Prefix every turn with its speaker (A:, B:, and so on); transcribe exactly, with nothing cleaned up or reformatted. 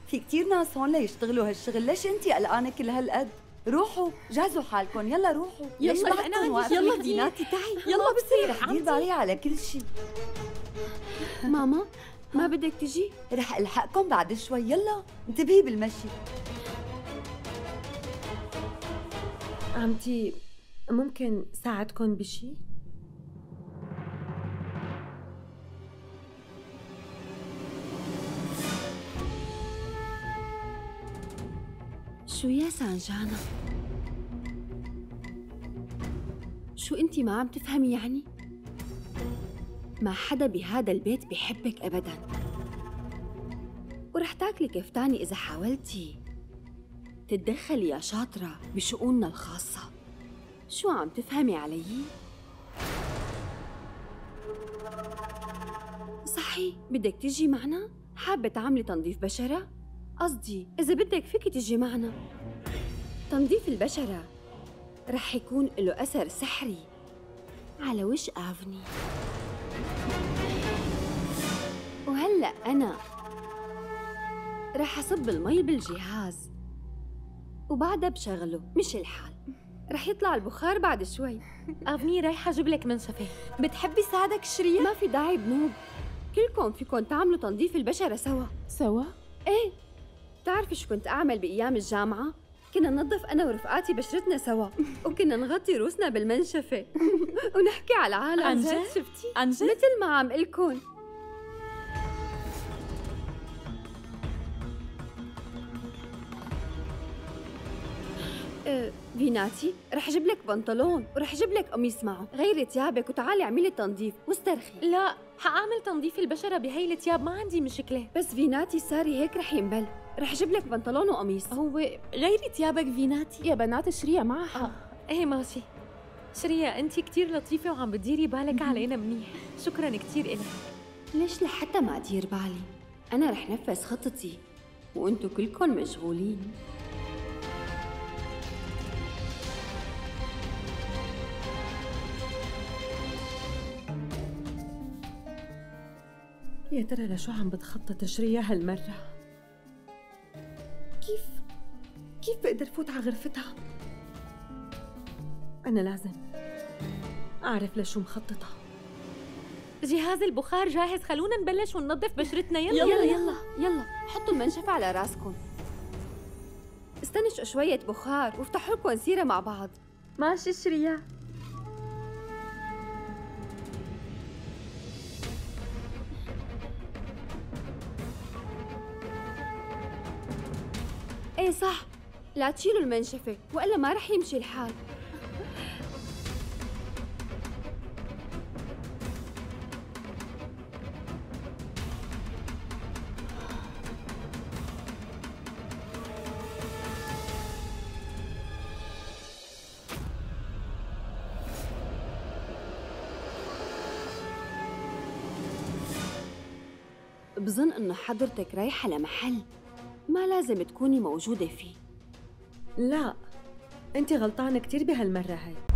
A: في كتير ناس هون ليشتغلوا هالشغل، ليش انتي قلقانة كل هالقد؟ روحوا جهزوا حالكم، يلا روحوا. ليش
B: يلا
A: بعدكم
B: أنا
A: واقفين؟
B: يلا
A: فيناتي تعي،
B: يلا بصير
A: رح دير بالي على كل شي.
B: ماما ما بدك تجي؟
A: رح الحقكم بعد شوي، يلا انتبهي بالمشي.
B: عمتي ممكن ساعدكم بشي؟ شو يا سانجانا؟ شو انتي ما عم تفهمي يعني؟ ما حدا بهذا البيت بيحبك ابدا، ورح تاكلي كفتاني اذا حاولتي تتدخلي يا شاطرة بشؤوننا الخاصة. شو عم تفهمي علي؟ صحي بدك تيجي معنا؟ حابة تعملي تنظيف بشرة؟ قصدي إذا بدك فيك تيجي معنا. تنظيف البشرة رح يكون له أثر سحري على وش آفني. وهلأ أنا رح أصب المي بالجهاز وبعدها بشغله، مش الحال. رح يطلع البخار بعد شوي.
C: أفني رايحة أجيب لك منشفة.
A: بتحبي ساعدك شريا؟
B: ما في داعي بنوب، كلكم فيكم تعملوا تنظيف البشرة سوا.
C: سوا؟
B: ايه، بتعرفي شو كنت أعمل بأيام الجامعة؟ كنا ننظف أنا ورفقاتي بشرتنا سوا، وكنا نغطي روسنا بالمنشفة ونحكي على العالم.
C: عن جد؟
B: شفتي؟
C: عن جد؟
B: مثل ما عم قلكن. أه فيناتي، رح جيب لك بنطلون ورح جيب لك قميص معه، غيري ثيابك وتعالي اعملي تنظيف واسترخي.
C: لا، حأعمل تنظيف البشرة بهي الثياب، ما عندي مشكلة.
B: بس فيناتي ساري هيك رح ينبل، رح جيب لك بنطلون وقميص.
C: هو غيري ثيابك فيناتي.
D: يا بنات شريا معها.
C: آه. ايه ماشي. شريا انتي كتير لطيفة وعم بتديري بالك علينا منيح، شكرا كتير إلك.
B: ليش لحتى ما أدير بالي؟ أنا رح نفذ خطتي وأنتو كلكن مشغولين.
D: يا ترى لشو عم بتخطط شريا هالمرة؟ كيف كيف بقدر فوت على غرفتها؟ أنا لازم أعرف لشو مخططة.
C: جهاز البخار جاهز، خلونا نبلش وننظف بشرتنا. يلا
B: يلا يلا يلا، حطوا المنشفة على راسكم. استنشقوا شوية بخار وافتحوا لكم سيرة مع بعض.
D: ماشي شريا.
B: ايه صح، لا تشيلوا المنشفة وإلا ما رح يمشي الحال. بظن إنه حضرتك رايحة لمحل ما لازم تكوني موجودة فيه.
D: لا، أنت غلطانة كتير بهالمرة هاي.